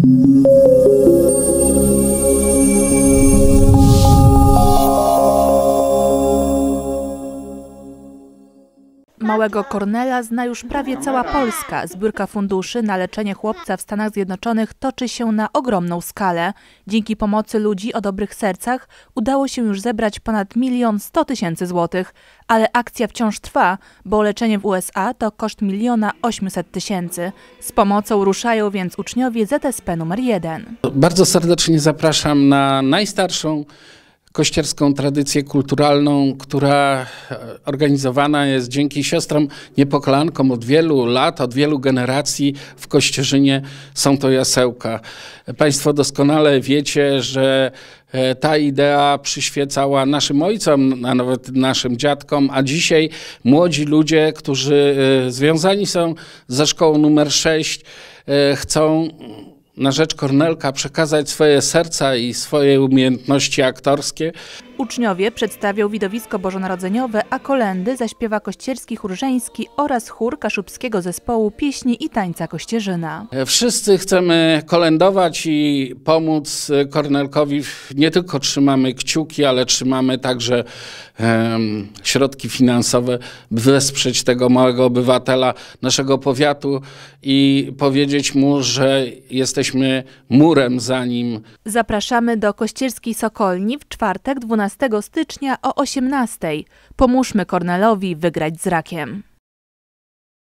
Małego Kornela zna już prawie cała Polska. Zbiórka funduszy na leczenie chłopca w Stanach Zjednoczonych toczy się na ogromną skalę. Dzięki pomocy ludzi o dobrych sercach udało się już zebrać ponad 1 100 000 złotych. Ale akcja wciąż trwa, bo leczenie w USA to koszt 1 800 000. Z pomocą ruszają więc uczniowie ZSP numer 1. Bardzo serdecznie zapraszam na najstarszą kościerską tradycję kulturalną, która organizowana jest dzięki siostrom niepokolankom od wielu lat, od wielu generacji w Kościerzynie. Są to jasełka. Państwo doskonale wiecie, że ta idea przyświecała naszym ojcom, a nawet naszym dziadkom, a dzisiaj młodzi ludzie, którzy związani są ze szkołą numer 6, chcą na rzecz Kornelka przekazać swoje serca i swoje umiejętności aktorskie. Uczniowie przedstawią widowisko bożonarodzeniowe, a kolędy zaśpiewa kościerski chór żeński oraz chór kaszubskiego zespołu pieśni i tańca Kościerzyna. Wszyscy chcemy kolędować i pomóc Kornelkowi. Nie tylko trzymamy kciuki, ale trzymamy także środki finansowe, by wesprzeć tego małego obywatela naszego powiatu i powiedzieć mu, że jesteśmy murem za nim. Zapraszamy do Kościerskiej Sokolni w czwartek 12 stycznia o 18:00. Pomóżmy Kornelowi wygrać z rakiem.